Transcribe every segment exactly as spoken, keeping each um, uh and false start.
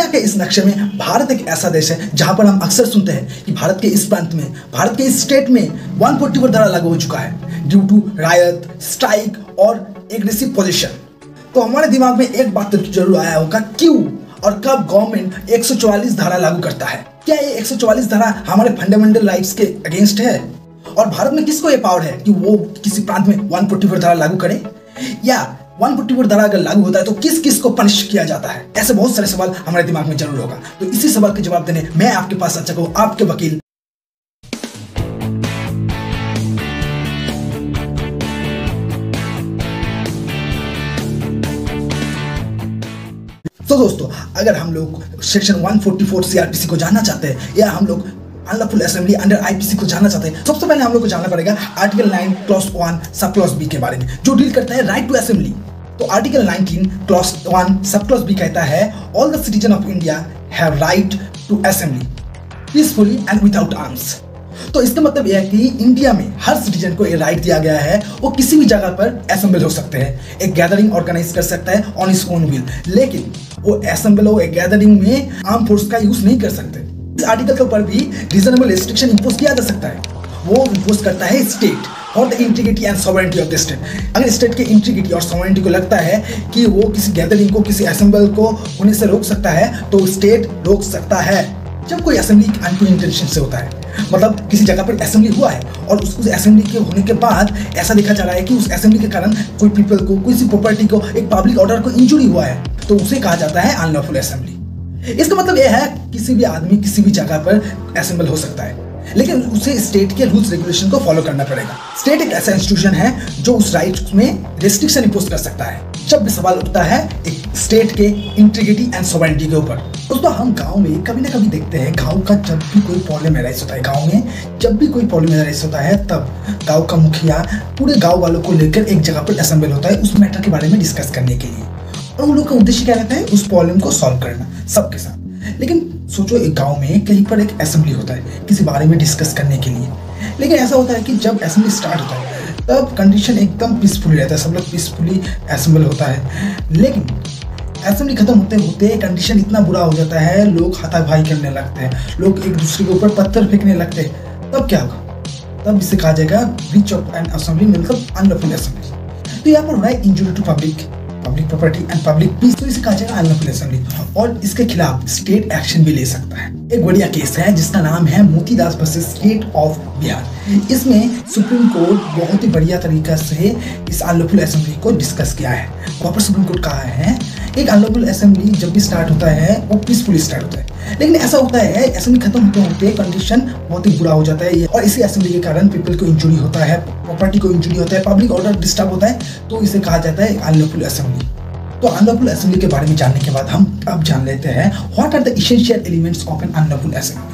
के इस नक्शे में भारत एक ऐसा देश है जहां पर हम अक्सर सुनते हैं कि भारत के इस प्रांत में, भारत के इस स्टेट में एक सौ चौवालीस धारा लागू हो चुका है ड्यू टू रायत, स्ट्राइक और एग्रेसिव पोजीशन। तो हमारे दिमाग में एक बात तो जरूर आया होगा, क्यों और कब गवर्नमेंट एक सौ चौवालीस धारा लागू करता है? क्या ये एक सौ चौवालीस धारा हमारे फंडामेंटल राइट्स के अगेंस्ट है? और भारत में किसको ये पावर है कि वो किसी प्रांत में एक सौ चौवालीस धारा लागू करे? या एक सौ चौवालीस धारा अगर लागू होता है तो किस किस को पनिश किया जाता है? ऐसे बहुत सारे सवाल हमारे दिमाग में जरूर होगा। तो इसी सवाल के जवाब देने मैं आपके पास आ चुका हूं, आपके वकील। तो दोस्तों, अगर हम लोग सेक्शन एक सौ चौवालीस सीआरपीसी को जानना चाहते हैं या हम लोग अनलॉफुल असेंबली अंडर आईपीसी को जानना चाहते हैं, सबसे पहले हम लोग को जानना पड़ेगा article nine clause one sub clause B के बारे में, जो डील करता है राइट टू असेंबली। तो article nineteen clause one sub clause B कहता है all the citizen of India have right to assembly peacefully and without arms. तो इसका मतलब यह है कि इंडिया में हर सिटीजन को ये राइट दिया गया है, वो किसी भी जगह पर असेंबल हो सकते हैं, एक गैदरिंग ऑर्गेनाइज कर सकता है ऑन हिज ओन विल, लेकिन वो असेंबल हो एक गैदरिंग में आर्म फोर्स का यूज नहीं कर सकते। इस आर्टिकल के ऊपर भी रीजनेबल रिस्ट्रिक्शन इंपोज किया जा सकता है। वो इंपोज करता है state for the integrity and sovereignty of the state. अगर स्टेट के इंटीग्रिटी और सॉवरेनिटी को लगता है कि वो किसी गैदरिंग को, किसी असेंबल को होने से रोक सकता है, तो स्टेट रोक सकता है। जब कोई असेंबली अनटू इंटेंशन से होता है, मतलब किसी जगह पर असेंबली हुआ है और उस असेंबली के होने के बाद ऐसा देखा जा रहा है कि उस असेंबली के कारण कोई पीपल को, किसी प्रॉपर्टी को, एक पब्लिक ऑर्डर को इंजुरी हुआ है, तो उसे कहा जाता है अनलॉफुल असेंबली। इसका मतलब यह है किसी भी आदमी किसी भी जगह पर असेंबल हो सकता है, लेकिन उसे स्टेट के रूल्स रेगुलेशन को फॉलो करना पड़ेगा। स्टेट एक ऐसा इंस्टीट्यूशन है जो उस राइट में रेस्ट्रिक्शन इंपोज कर सकता है जब भी सवाल उठता है एक स्टेट के इंटीग्रिटी एंड सॉवरेनिटी के ऊपर। दोस्तों, हम गांव में कभी ना कभी देखते हैं, गांव का जब भी कोई प्रॉब्लम एराइज होता है, गांव में जब भी कोई प्रॉब्लम एराइज होता है, तब गांव का मुखिया पूरे गांव वालों को लेकर एक जगह पर असेंबल होता है उस मैटर के बारे में डिस्कस करने के लिए। और उन लोग का उद्देश्य क्या रहता है? उस प्रॉब्लम को सॉल्व करना सबके साथ। लेकिन सोचो, एक गांव में कहीं पर एक असेंबली होता है किसी बारे में डिस्कस करने के लिए, लेकिन ऐसा होता है कि जब असेंबली स्टार्ट होता है तब कंडीशन एकदम पीसफुली रहता है, सब लोग पीसफुली असेंबल होता है। लेकिन असेंबली खत्म होते होते कंडीशन इतना बुरा हो जाता है, लोग हाथापाई करने लगते हैं, लोग एक दूसरे के ऊपर पत्थर फेंकने लगते हैं। तब क्या होगा? तब इसे कहा जाएगा ब्रीच ऑफ एन असेंबली, मतलब अनलॉफुल असेंबली। तो यहाँ पर हो रहा है injury to public public property and public peace, तो इसे कहा जाएगा अनलॉफुल असेंबली। और इसके खिलाफ स्टेट एक्शन भी ले सकता है। एक बढ़िया केस है जिसका नाम है Motidas versus state of Bihar. इसमें सुप्रीम कोर्ट बहुत ही बढ़िया तरीका से इस अनलॉफुल असेंबली को डिस्कस किया है। वहाँ पर सुप्रीम कोर्ट कहा है एक अनलॉफुल असेंबली जब भी स्टार्ट होता है वो पीसफुली स्टार्ट होता है, लेकिन ऐसा होता है असेंबली खत्म होते होते कंडीशन बहुत ही बुरा हो जाता है और इसी असेंबली के कारण पीपल को इंजुरी होता है, प्रॉपर्टी को इंजुरी होता है, पब्लिक ऑर्डर डिस्टर्ब होता है, तो इसे कहा जाता है अनलॉफुल असेंबली। तो अनलॉफुल असेंबली के बारे में जानने के बाद हम अब जान लेते हैं what are the essential elements of an unlawful assembly.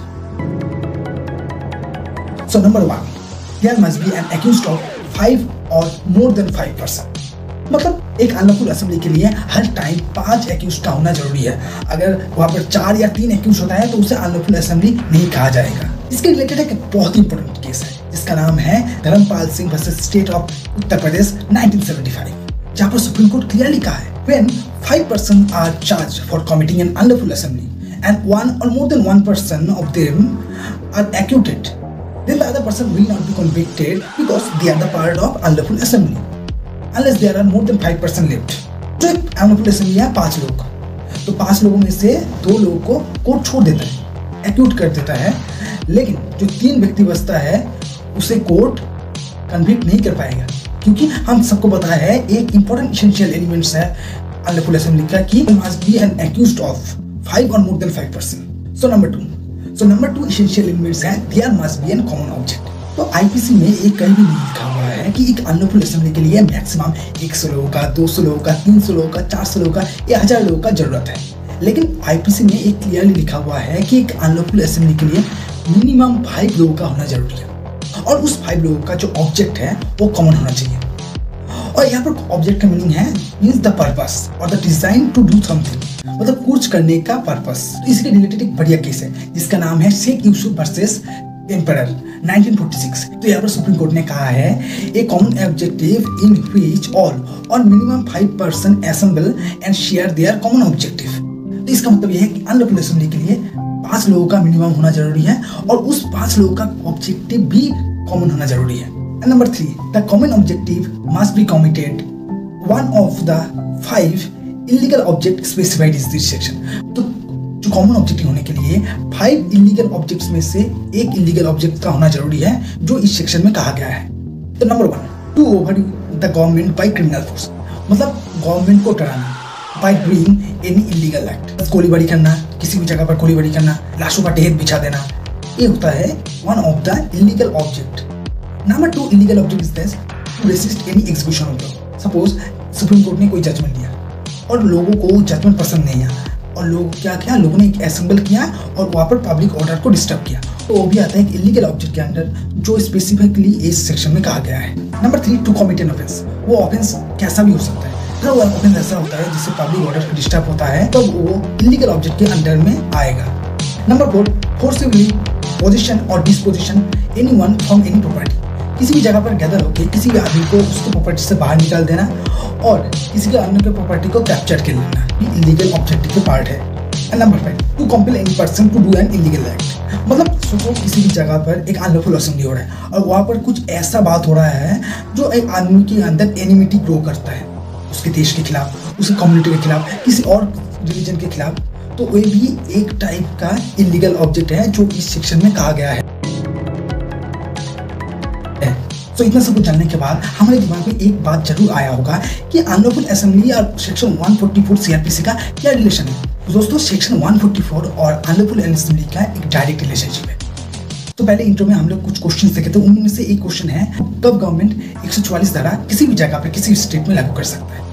So number one, there must be an accused of five और मोर देन फाइव पर्सन। मतलब एक अनलॉफुल असेंबली के लिए हर टाइम पांच एक्यूज का होना जरूरी है। अगर वहां पर चार या तीन एक्यूज होता है तो उसे अनलॉफुल असेंबली नहीं कहा जाएगा। इसके रिलेटेड एक बहुत ही इंपॉर्टेंट केस है जिसका नाम है Dharampal Singh versus state of Uttar Pradesh nineteen seventy five, जहां पर सुप्रीम कोर्ट क्लियरली कहा है when five person are charged for committing an unlawful assembly and one or more than one person of them are acquitted, then the other person will not be convicted because they are the part of unlawful assembly unless there are more than five person left. तो एक unlawful assembly है पांच लोग, तो पांच लोगों में से दो लोगों को कोर्ट छोड़ देता है, एक्यूट कर देता है, लेकिन जो तीन व्यक्ति बचता है उसे कोर्ट कन्विक्ट नहीं कर पाएगा, क्योंकि हम सबको पता है एक इंपॉर्टेंट एसेंशियल एलिमेंट्स है अनलॉफुल असेंबली का कि must be an accused of five और more than five person. So number two so number two essential elements है there must be an common object. तो आईपीसी में एक कहीं भी नहीं लिखा हुआ है कि एक अनलॉफुल असेंबली के लिए मैक्सिमम एक सौ लोगों का, दो सौ लोगों का, तीन सौ लोगों का, चार सौ लोगों का या हजार लोगों का जरूरत है, लेकिन आईपीसी में एक क्लियरली लिखा हुआ है कि एक अनलॉफुल असेंबली के लिए मिनिमम फाइव लोगों का होना जरूरी है और उस फाइव लोगों का जो ऑब्जेक्ट है वो कॉमन होना चाहिए। और यहाँ पर ऑब्जेक्ट का मीनिंग है मींस द पर्पस और the design to do something, मतलब कुछ करने का पर्पस। तो इसके रिलेटेड एक बढ़िया केस है जिसका नाम है Sheikh Yusuf versus emperor nineteen forty six. तो यहाँ पर सुप्रीम कोर्ट ने कहा है a common objective in which all और minimum five person assemble and share their common objective तो इसका मतलब यह है कि अनलॉफुल असेंबली के लिए पांच लोगों का मिनिमम होना जरूरी है और उस पांच लोगों का ऑब्जेक्टिव भी कॉमन होना जरूरी है। Number three, the common objective must be committed one of the five illegal object specified in this section. तो जो कॉमन ऑब्जेक्टिव होने के लिए फाइव इलीगल ऑब्जेक्ट्स में से एक इलीगल ऑब्जेक्ट का होना जरूरी है जो इस सेक्शन में कहा गया है। तो number one, to over the government by criminal force, मतलब गवर्नमेंट को डराना by doing any illegal act, गोलीबारी करना, किसी भी जगह पर गोलीबारी करना, लाशों का ढेर बिछा देना, ये होता है one of the illegal object. Number two illegal object is this to resist any execution of law. Suppose supreme court ने कोई जजमेंट दिया और लोगों को जजमेंट पसंद नहीं आया और लोग क्या किया, लोगों ने एक असेंबल किया और वहाँ पर पब्लिक ऑर्डर को डिस्टर्ब किया, तो वो भी आता है एक इलीगल ऑब्जेक्ट के अंडर जो स्पेसिफिकली इस सेक्शन में कहा गया है। Number three, to commit an offence, वो ऑफेंस कैसा भी हो सकता है। अगर वो ऑफेंस ऐसा होता है जिससे पब्लिक ऑर्डर डिस्टर्ब होता है तो वो इलीगल ऑब्जेक्ट के अंडर में आएगा। नंबर फोर, फोर्सिबली पोजीशन और dispossession anyone from any property, किसी भी जगह पर गैदर होकर किसी भी आदमी को उसकी प्रॉपर्टी से बाहर निकाल देना और किसी के अन्य के प्रॉपर्टी को कैप्चर कर लेना, ये इलीगल ऑब्जेक्टिव के पार्ट है। And number five, to compel any person to do an illegal act, मतलब सोचो किसी भी जगह पर एक अनलॉफुल असेंबली हो रहा है और वहाँ पर कुछ ऐसा बात हो रहा है जो एक आदमी के अंदर एनिमिटी ग्रो करता है, उसके देश के खिलाफ, उसकी कम्युनिटी के खिलाफ, किसी और रिलीजन के खिलाफ, तो वो भी एक टाइप का इलीगल ऑब्जेक्ट है जो इस सेक्शन में कहा गया है। तो इतना सब कुछ जानने के बाद हमारे दिमाग में एक बात जरूर आया होगा कि अनलॉफुल असेंबली और section one forty four CrPC का क्या रिलेशन है। तो दोस्तों सेक्शन वन फोर्टी फोर और अनलॉफुल असेंबली का एक डायरेक्ट रिलेशनशिप है। तो पहले इंट्रो में हम लोग कुछ क्वेश्चन देखे थे, उनमें से एक क्वेश्चन है कब गवर्नमेंट एक सौ चौवालीस धारा किसी भी जगह पे किसी स्टेट में लागू कर सकता है।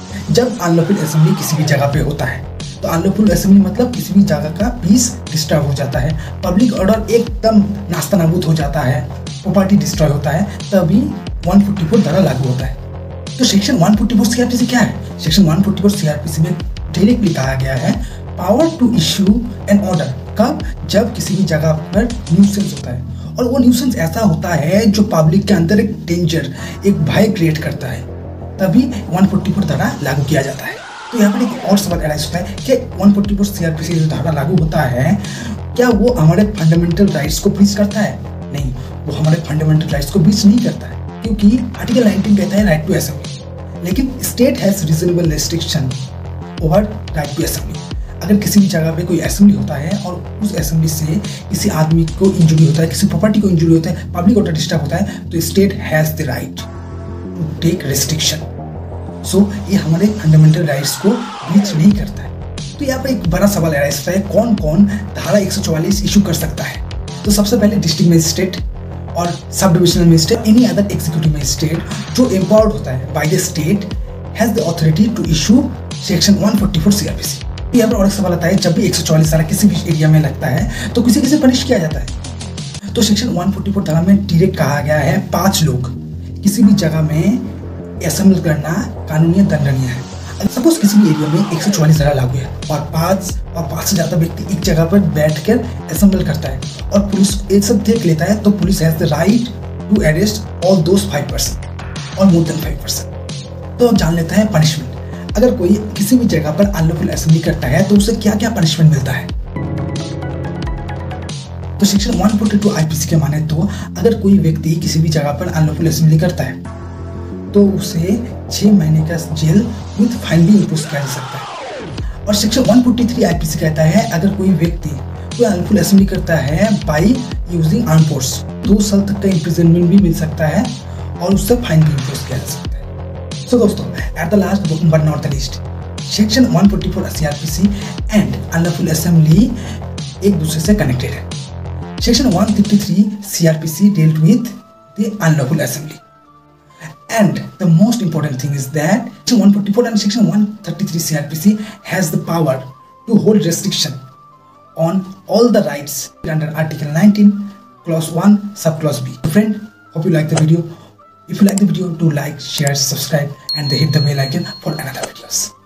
जब अनलॉफुल असेंबली किसी भी जगह पे होता है, तो अनलॉफुल असेंबली मतलब किसी भी जगह का पीस डिस्टर्ब हो जाता है, पब्लिक ऑर्डर एकदम नास्ता नाबूद हो जाता है, प्रॉपर्टी डिस्ट्रॉय होता है, तभी वन फोर्टी फोर धारा लागू होता है। तो section one forty four CrPC क्या है? Section one forty four CrPC में डायरेक्टली कहा गया है power to issue an order, कब? जब किसी भी जगह पर न्यूसेंस होता है और वो न्यूसेंस ऐसा होता है जो पब्लिक के अंदर एक डेंजर, एक भय क्रिएट करता है, तभी वन फोर्टी फोर धारा लागू किया जाता है। तो यहाँ पर एक और सवाल अराइज होता है कि वन फोर्टी फोर सीआरपीसी जो धारा लागू होता है क्या वो हमारे फंडामेंटल राइट्स को ब्रीच करता है? नहीं, वो हमारे फंडामेंटल राइट्स को ब्रीच नहीं करता है, क्योंकि आर्टिकल नाइनटीन कहता है राइट टू असेंबली, लेकिन state has reasonable restriction over right to assembly. अगर किसी भी जगह पे कोई असेंबली होता है और उस असेंबली से किसी आदमी को इंजुरी होता है, किसी प्रॉपर्टी को इंजुरी होता है, पब्लिक ऑर्डर डिस्टर्ब होता है, तो state has the right to take restriction. So ये हमारे फंडामेंटल राइट्स को ब्रीच नहीं करता है। तो यहाँ पर एक बड़ा सवाल अराइज होता है कौन कौन धारा एक सौ चौवालीस इशू कर सकता है। तो सबसे पहले डिस्ट्रिक्ट मजिस्ट्रेट और sub divisional magistrate, any other executive magistrate जो एम्पावर्ड होता है by the state has the authority to issue section one forty four CrPC. यहाँ पर और एक सवाल आता है जब भी एक सौ चौवालीस धारा किसी भी एरिया में लगता है तो किसी किसे पनिश किया जाता है। तो सेक्शन वन फोर्टी फोर धारा में डायरेक्ट कहा गया है पांच लोग किसी भी जगह में असेंबल करना कानूनी दंडनीय है। सपोज किसी भी एरिया में एक सौ चौवालीस धारा लागू है और पांच और पांच से ज्यादा व्यक्ति एक जगह पर बैठकर असेंबल करता है और पुलिस ये सब देख लेता है, तो police has the right to arrest all those five person और मोर देन फाइव पर्सन। तो अब जान लेते हैं पनिशमेंट। अगर कोई किसी भी जगह पर अनलॉफुल असेंबली करता है तो उसे क्या क्या पनिशमेंट मिलता है। तो section one forty two IPC के माने तो अगर कोई व्यक्ति किसी भी जगह पर अनलॉफुल असेंबली करता है तो उसे छह महीने का जेल विद फाइन भी इम्पोज किया जा सकता है। और section one forty three IPC कहता है अगर कोई व्यक्ति कोई अनलॉफुल असेंबली करता है बाय यूजिंग आर्म फोर्स, दो साल तक का इम्प्रिजनमेंट भी मिल सकता है और उससे फाइन भी इम्पोज किया जा सकता है। सो दोस्तों, at the last but not the least, section one forty four CrPC and unlawful assembly एक दूसरे से कनेक्टेड है। Section one fifty three CrPC dealt with the unlawful assembly. And the most important thing is that section one forty-four and section one thirty-three C R P C has the power to hold restriction on all the rights under Article nineteen, Clause one, Subclause B. Friend, hope you like the video. If you like the video, do like, share, subscribe, and hit the bell icon for another videos.